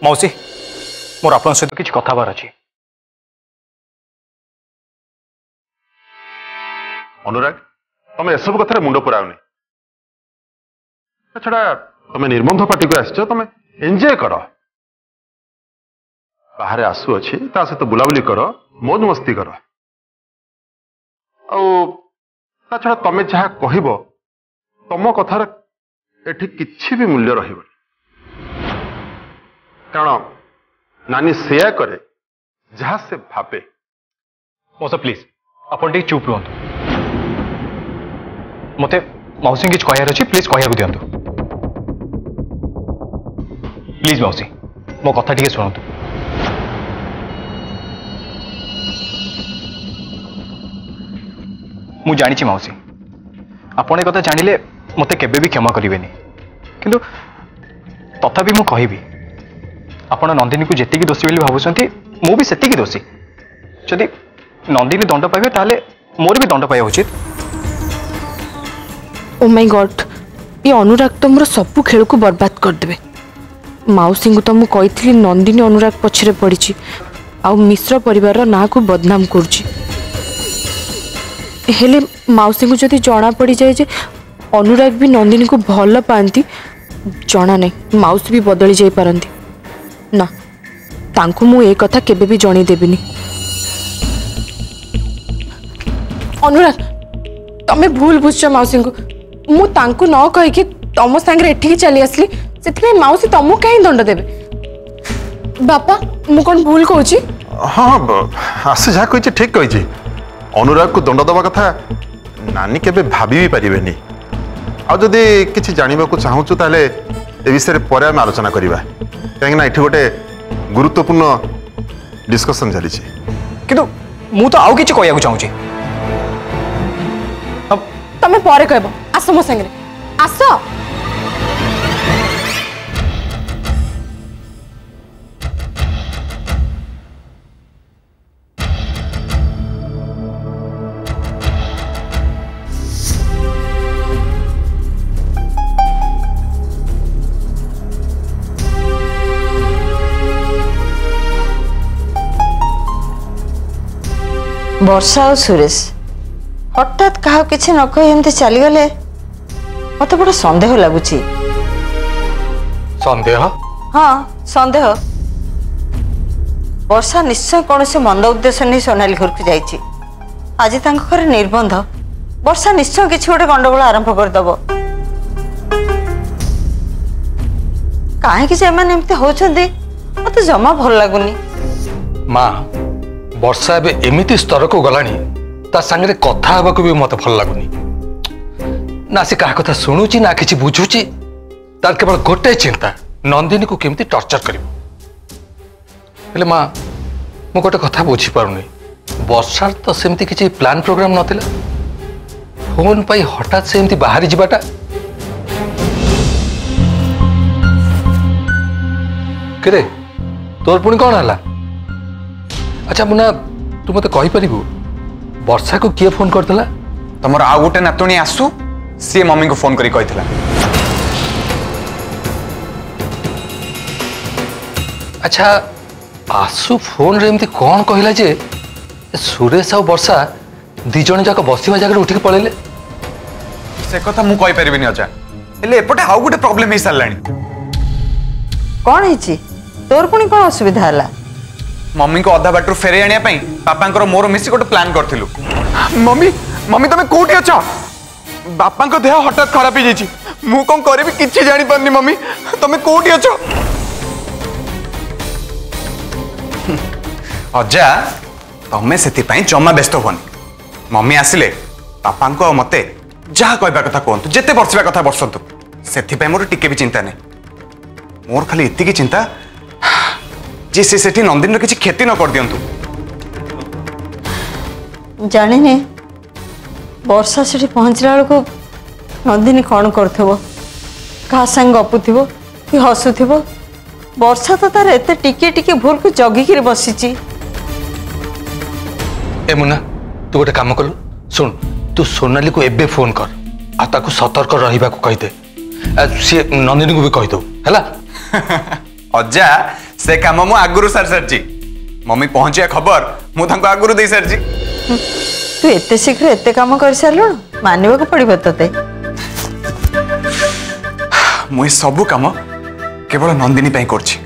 मौसी मोर आपन सहित किछि कथाबार अछि। अनुराग तुम एसबू कथार मुंड पुराओनी छड़ा तुम निर्बंध पार्टी को आसछ तुम एंजॉय कर बाहर आसु अच्छी ता सहित बुलाबुली कर मौज मस्ती कर ता छड़ा तुम जहाँ कहब तुम कथार एठी किछि भी मूल्य रहिबो कारण नानी सेया करे जहाँ से भावे। मौसा प्लीज अपन टे चुप रुहतु मते मौसी किछ कहयार अछि प्लीज कहया को दियंतु प्लीज मौसी मो कथा टिके सुनतु। मु जानिछि मौसी आपण ए कथा जानिले मते केबे भी क्षमा करिवेनी किंतु तथापि मु कहिबी आपण नंदिनी को जेतिकी दोषी बोली भाबुछंती मु भी सेतिकी दोषी जदि नंदिनी दंड पाइबे ताले मोर भी दंड पाइबा उचित। ओ माय गॉड ये अनुराग तो मोर सब खेल को बर्बाद कर देबे। मौसी को तो मु कहिथली नंदिनी अनुराग पछरे पड़ी आउ मिश्र परिवार ना को बदनाम करछि हेले मौसी को जदि जना पड़ी जाए जे अनुराग भी नंदिनी को भल पाती जना नहीं मौसी भी बदली जाई पारंती ना तांको मु ए कथा केबे भी जणी देबिनी। अनुराग तमे भूल बुझछ मौसी को मु तांको न कहि कि तम संगे एठी चली आसली सेथि मौसी तमु कहीं दंड देबे। बापा मु कोन भूल कहूची? हाँ आसे जहाँ कही ठीक कही अनुराग को दंड दबा कथा नानी केबे भाभी भी पारिबेनी आ जदि किछि जानिबा को चाहूछु ताले ए विषय पर आम आलोचना करबा कहीं ना एठी गोटे गुरुत्वपूर्ण डिस्कशन चली किंतु मु तो आउ किछि कहया को चाहूची तमे परे कहबो आसो मो संगे आसो। वर्षा और सुरेश हठात कहा किसी न कही एमती चलीगले मत बड़ा संदेह लगुच। संदेह? हाँ संदेह। वर्षा निश्चय कौन से मंद उद्देश्य नहीं सोनाली घर को जाइए आज घर निर्बंध वर्षा निश्चय किसी गोटे गंडगोल आरंभ करदब कहीं एमती होती मत जमा भल लगुनि। माँ वर्षा एबे एमिति स्तर को गलानी ता संगे कथा हवा को भी मत भल लगुनि ना से कहा कथा शुणुची ना किछि बुझुची तार केवल गोटे चिंता नंदिनी को केमती टॉर्चर करिवो। हेले माँ मु गोटे कथा बुझी पारुनी वर्षार तो सेमती किछि प्लान प्रोग्राम नथिला फोन पाई हठात से एमती बाहरी जिबाटा केरे तोर पुणी कौन हला? अच्छा मुना तू मत कहि परिबु वर्षा को किए फोन करतला? तमर आ गोटे नातुणी आसु सी मम्मी को फोन करी कहितला। अच्छा आसु फोन रे एमती कौन कहला जे सुरेश और वर्षा दी जण जाक बसिबा जगह उठी के पळेले? से कथा मु कहि परिबिनी अजा एले एपटे आ गोटे प्रॉब्लम हे सालानी। कौन हिची तोर पुणी कौन असुविधा हला? मम्मी को अधा बाटू फेरे आनिया पई पापा मोर मिसी गोटे प्लान करथिलु। मम्मी मम्मी तमे कोठी अछ? बापा को देह हठात खराब हो जाइए मु कौन करी किसी जानी पारनी। मम्मी तमे कोठी अछ? अजा तमे सेति पई जम्मा व्यस्त होनी मम्मी आसिले पापा को मते जहाँ कहबा कथा कहतु जेते बर्षिबा कथा बर्षतु सेति पई मोर टिके भी चिंता नहीं मोर खाली इति की चिंता जे से सेठी नंदिनी किसी क्षति न कर दियंतु। जानिनी वर्षा से पहुंचला बेलू नंदिनी कौन करथबो कहा संग गपुथिबो कि हसुथिबो वर्षा तो तार एते टिके टिके भूल को जगिकी बसीची। ए मुन्ना तू गोटे काम कलु सुन तू सोनाली को एबे फोन कर आ ताकू सतर्क रहिबा को कहि दे सी नंदिनी को भी कहि दो हैला। अजा से काम मु आगुरु सारी सारी मम्मी पहुंचिया खबर मु तांको आगुरु दे सारी तू एते शीघ्र एते काम कर सारलु मानिबा को पड़िबो तते मु सब काम केवल नंदिनी पई करछि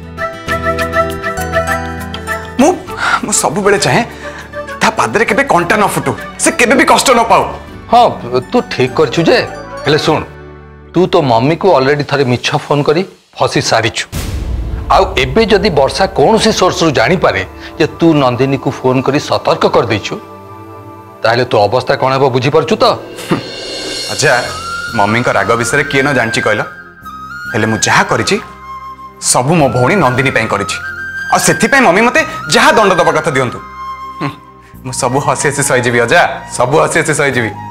मु सब बेले चाहे ता पादरे केबे कंटा न फुटू से केबे भी कष्ट न पाऊ। हाँ तू ठीक करछु जे हेले सुन तू तो मम्मी को ऑलरेडी थरे मिछ फोन करी फसी सारिछु आउ एबे जदी वर्षा कौन सी सोर्स रु जानी पारे जे तू नंदिनी को फोन करी सतर्क कर देछु ताहले तो अवस्था कोन हेबो बुझी परछु तो। अच्छा मम्मी का राग विषय किए न जानची कहल हेले मु जहा करिछि सब मो भौणी नंदिनी पई करिछि आ सेथि पई मम्मी मते जहा दंड दबा कथा दियंतु मु सब हसी हसी सही जीवी अजा सब हसी हसी सही जीवी।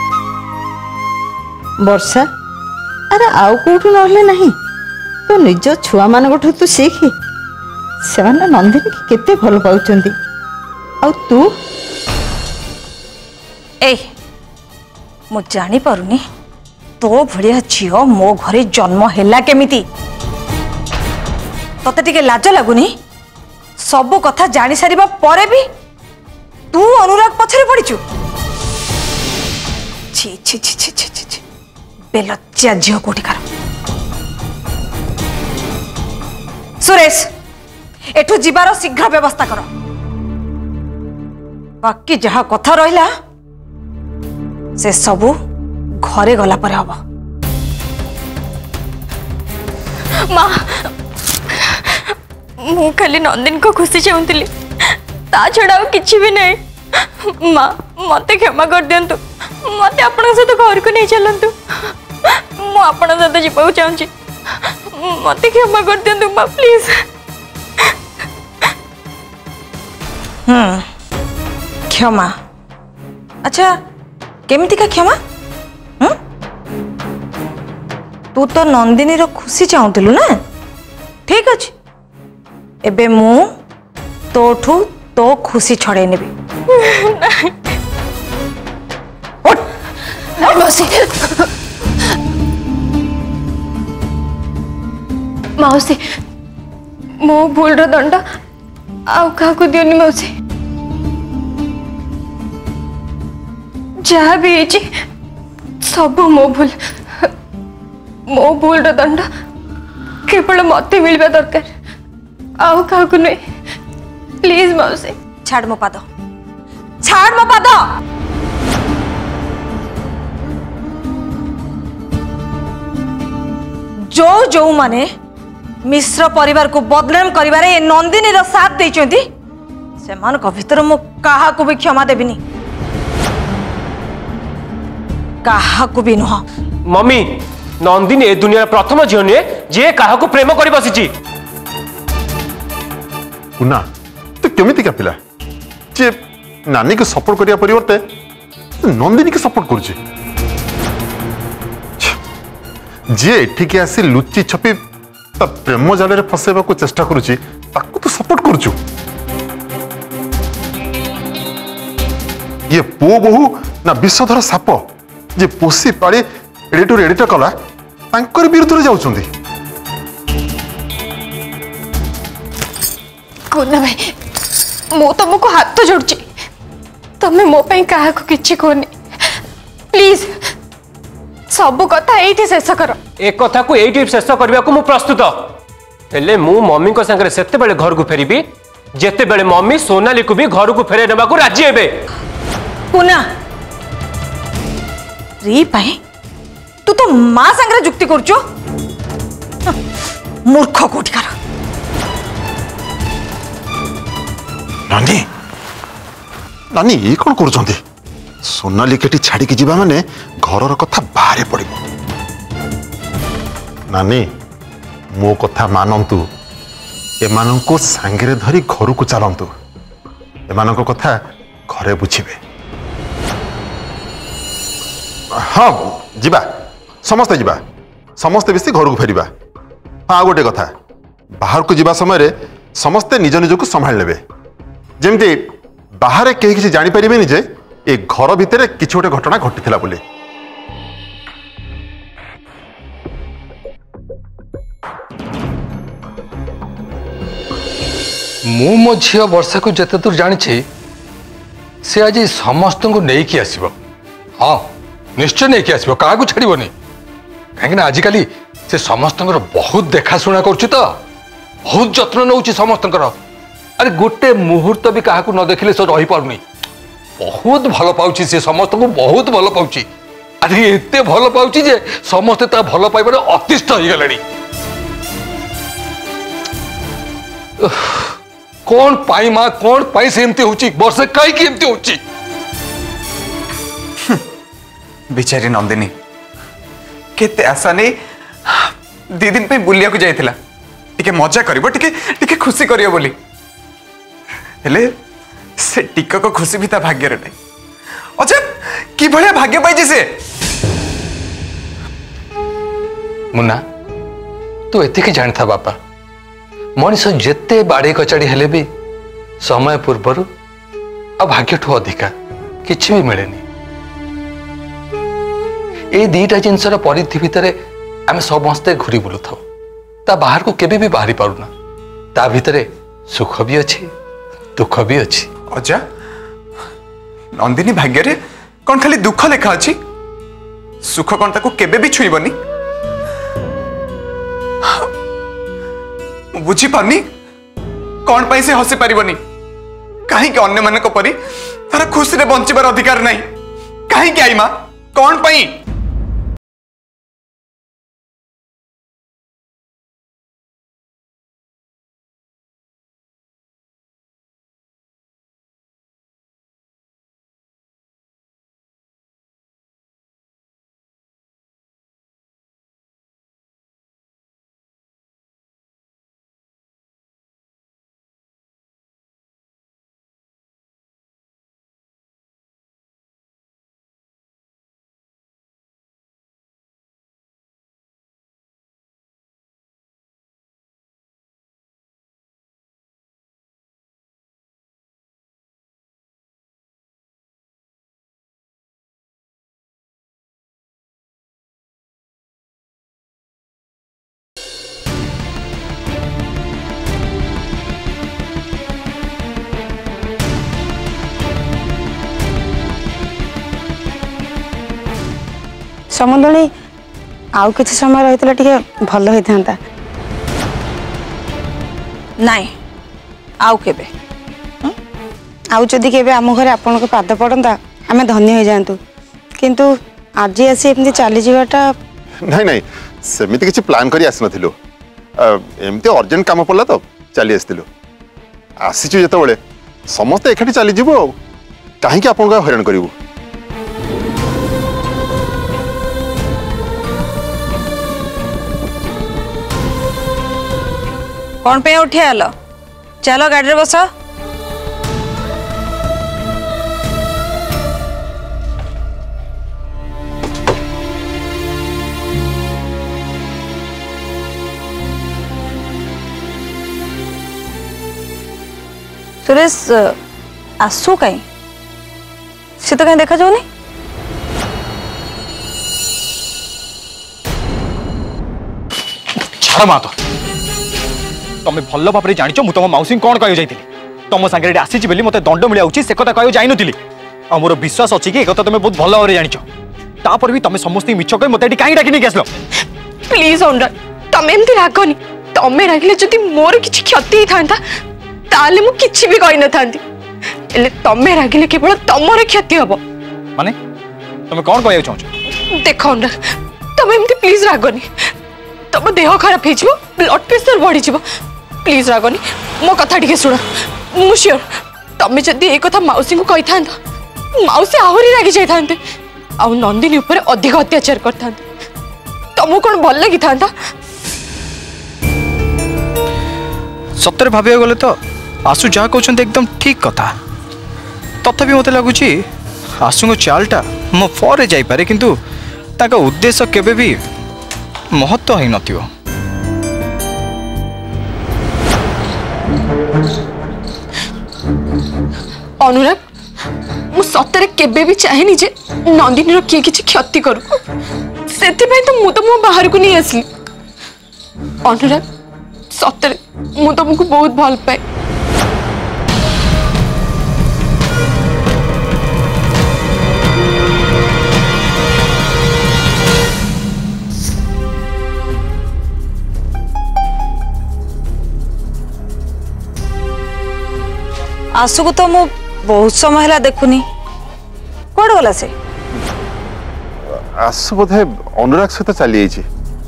वर्षा अरे आउ कोठु नहले नहीं तो निज छुआ मानकठु तू सीखी से नंदिनी की केते भल पाउचंदी आ तू ए मु जानी पारुनी तो भड़िया झियो मो घरे जन्म हैला केमिति तते टिके लाज लागुनी सब कथा जानी सारिबा परे भी तू अनुराग पछरे पड़ीचु छी छी छी छी छी छी बेलज्जा झियो कोठी कर सुरेश एठू जीवार शीघ्र व्यवस्था कर बाकी जहा कथा रहिला से सबू घरे गला पर हब। माँ मु खाली नंदिनी को खुशी चाहूली ता छड़ा किसी भी नहीं। माँ मते क्षमा कर दिंतु मत आपण सहित घर को नहीं चलतु मुझे सहित जीवा चाहूँगी मत क्षमा कर दिंतु माँ प्लीज। क्षमा अच्छा केमिति का क्षमा तू तो नंदिनी रो खुशी चाहूलु ना ठीक अच्छे एबे मु तोठू तो खुशी छड़े नेबी। मौसी मो भूल रो दंड आउ का को दियोनी मौसी जहाँ भी है सब मो भूल रो दंड केवल मत मिलवा दरकार आउ का को नहीं प्लीज मौसी छाड़ मो पाद छाड़ मो पाद जो जो माने मिश्र परिवार को बदनाम करिवारे ए नंदिनी रो साथ देइचंती से मान को भीतर मो काहा को भी क्षमा देबिनी काहा को भी नुह। मम्मी नंदिनी ए दुनिया प्रथम झील नुहे जे काहा को प्रेम कर बसी कुना तो केमिति का पिला जे नानी को सपोर्ट करिया परिवर्ते नंदिनी को सपोर्ट करुचे जे एठिके आसी लुचि छपी ता प्रेम जाल रे फसेबा को चेष्टा करुची ताकू तो सपोर्ट करुचु ये पो बहु ना विषधर साप जे पोसी पाड़ी एडिटोर एडिटर कला तांकर विरुद्ध रे जाउचंदी। कोना भाई मु तुमको हाथ जोड़ची तमे मो पे काहा को किछि कोनी प्लीज सब कथा एठी शेष कर एक कथा को एठी शेष करबा को मु प्रस्तुत हेले मु मम्मी को संगे सेते बेले घर को फेरीबी जेते बेले मम्मी सोनाली को भी घर को फेरे नेबा को राजी हेबे। कुना री पाए तू तो मां संगे जुक्ति करचो मूर्ख कोठिकार। नानी नानी ये कौन करुचंदी सोनाली केटी छाड़ी की जीवा माने घरर कथा बाहर पड़िबो। नानी मो कथा मानंतु एमानंको सांगरे धरी घर को चलंतु एमानंको कथा घरे बुझिबे। हाँ जीवा समस्ते बेसी घर को फेरिबा। हाँ गोटे कथा बाहर को जीवा समय रे समस्ते निज निज को संभाल लेबे जेमती बाहर कहीं किसी जानी परिबेनी जे ए घर भितर किछि गोटे घटना घटिथिला बोली। मु मो झी वर्षा को जिते दूर जानी से आज समस्त को नहीं आसब। हाँ निश्चय नहीं आसब, क्या छाड़बनी कहीं आजिकल से समस्त बहुत देखाशुना कर बहुत जत्न नौ समस्त। अरे गोटे मुहूर्त भी क्या न देखिले से रही पारुनी। बहुत भल पाउची से समस्त को बहुत भल पाउची। अरे एत भल पाउची जे समस्ते ता भल पाइबार अतिष्ठ हो गले। कौन पाई माँ कौन पाई से एमती होची वर्षे कहीं एमती होची। बिचारी नंदिनी केते आशा नहीं 2 दिन पे बुलिया को जाइथिला टिके मजा करिवो टिके खुशी करियो बोली हेले से टिक को खुशी भी ता भाग्य रे नहीं। अच्छा कि भले भाग्य पाइछि से। मुन्ना तू एतिक जानी था बापा मनीष जेते बाड़ी कचाड़ी हेले भी समय पूर्वर आ भाग्य ठू अधिका किछि भी मिलेनी। ए दीटा जिनसर परिधि भितर आम समस्ते घूरी बुलू था ता बाहर को केबे भी बाहरी पारुना। ता भितर सुख भी अच्छी दुख भी अच्छी। अजा नंदिनी भाग्य रे कौन खाली दुख लेखा अच्छी सुख कौन ताको केबे भी छुईबनी। बुझी पानी कौन पाई से हसी पारिबनी कहीं अन्य मानक परी तारा खुशी रे बंचिबार अधिकार नहीं कहीं आई मां कौन पाई। समुदणी आउ किसी समय रही टे भल होता नाई आउ केबे आउ जदि केबे आम घरे आपन को पाद पड़ता आम धन्य हो जातु किंतु आज आसी एमती चली जावाटा नहीं नहीं सेमिति किछि प्लान करी आस नथिलु एमती अर्जेंट काम पड़ला तो चली आसथिलु आसीचु जेतेबेले समस्त एखाटी चली जीवो काहे कि आपन को हैरान करिवो। कौन पे उठे आलो चलो गाड़ी रे बस। सुरेश आसु कहीं से तो कहीं देखा जाऊनी। छाड़ मा तो तुम भल भाव में जाच मुझे तुम मौसी कौन कह जाइली तुम सागर आसी मत दंड मिले से कथा कह जानी आ मोर विश्वास अच्छी कि एक तुम बहुत भल भाव में जाच तापर भी तुम समस्त मिछ कह मत कहीं डाक नहीं आसल। प्लीज अनुराग तुम एमती रागनी तुम रागिले जदि मोर किछि क्षति था ताले मु किछि भी कहि न थांती एले तुम रागिले केवल तमर क्षति हबो माने तुम कौन कहया चाहछ। देखो अनुराग तुम एमती प्लीज रागनी तुम देह खराब हो ब्लड प्रेशर बढ़ी जीव प्लीज रागनी मो कथा टिके शुण मु श्योर तुम जदि ए कथा मौसी को कहि थांता मौसी आहरी रागी जाई थांते आ नंदिनी ऊपर अधिक अत्याचार कर थांते तुमको कौन भल लगी थांता। सत्तर भाविया गले तो आसु जहाँ कहते एकदम ठीक कथा तथापि मत लगुच आसु चालटा मो फरे जापे किंतु ताका उद्देश्य केबे भी महत्व ही नथिबो। अनुराग मु सतरे केबे भी चाहेनी जे नंदिनी रो किए किछि क्षति करू सेति पई तो मु तुमको बाहर को नहीं आसली। अनुराग सतरे मु तुमको बहुत भल पाए आसु को तो मु बहुत समय है देखुनी कौन गला से आसु बोधे अनुराग सहित चली जाइए।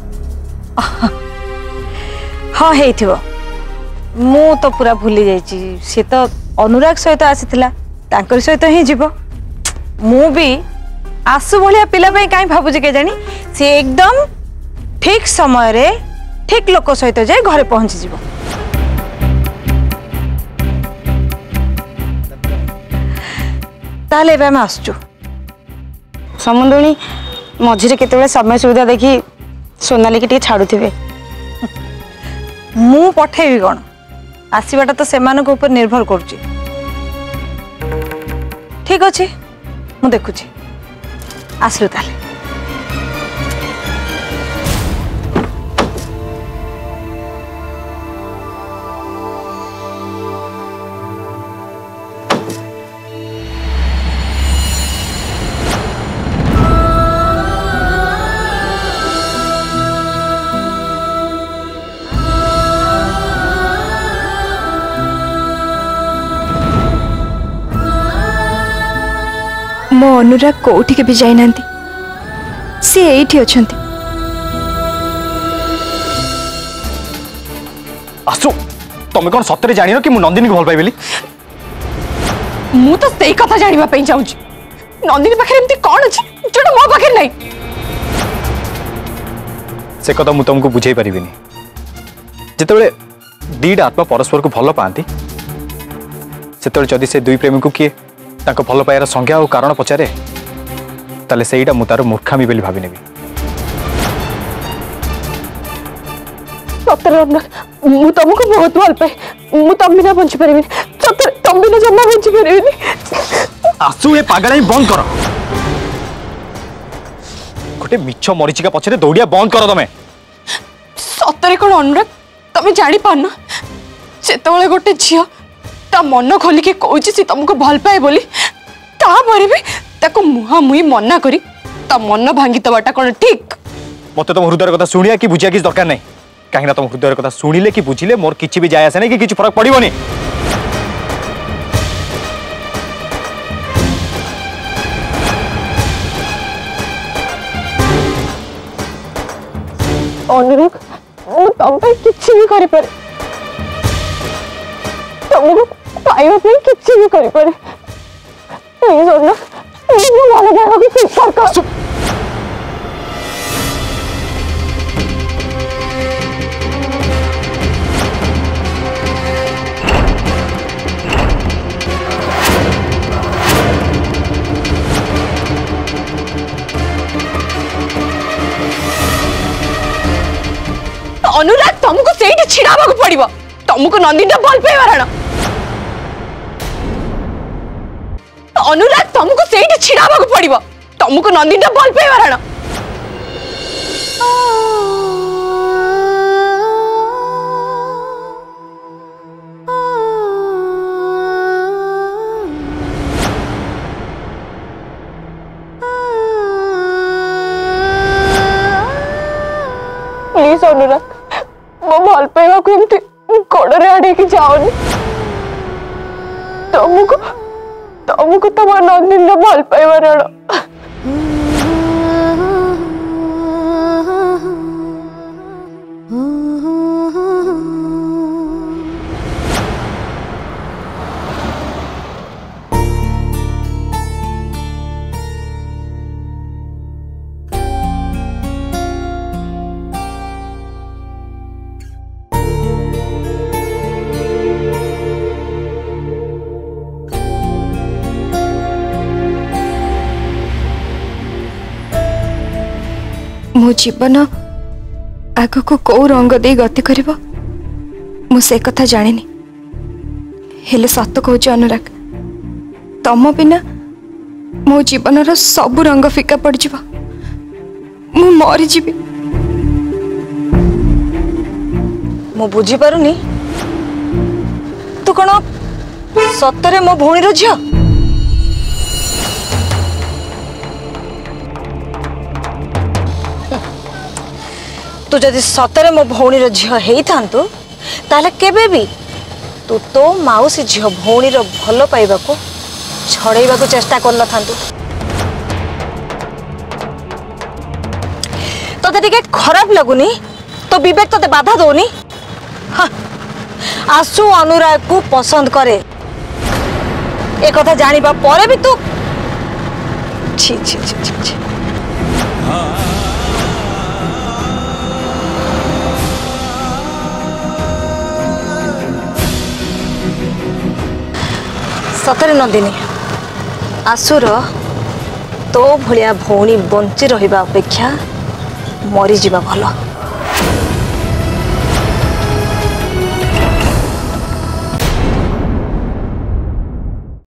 हाँ हेइथिबो मु तो पूरा भूली जाइची से तो अनुराग सहित आसीथिला तांकर सहित ही जीव मु भी आसु भलिया पिला पे काई भाबुजे के जानी से एकदम ठीक समय रे ठीक लोक सहित जाए घरे पहुंची जीव। ताले एबे हम आसचु समुद्रणी मझिरे केतेबेले समय सुविधा देखी सोनाली की टिके छाड़ुथिबे मु पठेबी कौन आसवाटा तो सेमानक ऊपर निर्भर करुच्ची। ठीक अच्छे मु देखुची आसलु ताले। मो अनुराग कोठी के भी जाई नांती से एठी अछंती। आसु तमे कौन सत्य जानिनो कि मु नंदिनी को भल पाइबेली? मु तो सेई कथा जानिबा पई चाहूची नंदिनी पाखे एमती कौन अछि जोटा मो पाखे नहीं। से कथा मु तुमको बुझाई परिबिनी जेतेबेले दीटा आत्मा परस्पर को भल पाती सेतेबेले जदि से दुई प्रेमी को किए ताको भल पाइबार संज्ञा और कारण पचारे ताले सेईटा मु तार मूर्खामी बेली भाबी नेबी। सତରେ मु तुमको बहुत भल पाए मु तुम बिना बंची परिबिनी सତରେ तुम बिना जम्मा बंची परिबिनी। आसु ए पागलाई बंद कर गोटे मिछ मरीचिका पछरे दौड़िया बंद कर तमे। सତରେ कोन अनुराग तमे जानि पारना जेतेबेले गोटे झियो ता मन खोली के कहूची सी तुमको भल पाए बोली तापर भी ताको मुहा मुही मना करी ता मन भांगी दबाटा कोन ठीक? मते तुम हृदय कथा शुणिया कि बुझिया किछ दरकार नहीं कहीं तुम हृदय कथा शुणिले कि बुझिले मोर किछि भी जाय आसे नहीं कि किछि फरक पड़िबोनी। अनुराग मु तुम पे किछि भी करि पारे तुमको पाइबा पे किछि भी करि पारे प्लीज अनुराग मु वाला जागा को स्वीकार कर। अनुराग तुमको सेठी छिड़ाबा को पड़िबो तुमको नंदिनी भल पाइबार ना अनुराग तुमको सेठी छिड़ाबा को पड़िबो तुमको नंदिनी भल पाइबार ना। प्लीज अनुराग मो भल पाइबा को एमती गोड़े आड़े की जाओनी तुमको तुमको तुम नंदिनी भल पाइबार ना। मो जीवन आग को कौ रंग दे गति करिबो मु से कथा जानिनी हेले सत कहूच अनुराग तम बिना मो जीवन रो सब रंग फिका पड़ जिवो मु मरि जिबी। मु बुझी पारुनी तू कौन सतरे मो भौणी झियो तू जदि सतरे मो भौणी झियो हेई थांतु ताले केबे भी तू तो माउसी झील भौणीर भल पाइबा को छड़ेबा को चेष्टा कर न थांतु तोते टिके खराब लगुनी तो विवेक तोते बाधा दौनी हाँ, आसु अनुराग को पसंद करे एक कथा जानिबा परे भी तू छी छी छी छी छी सतरे नंदिनी आसुर तो भलिया भौणी बंची रहिबा अपेक्षा मरी जीवा भल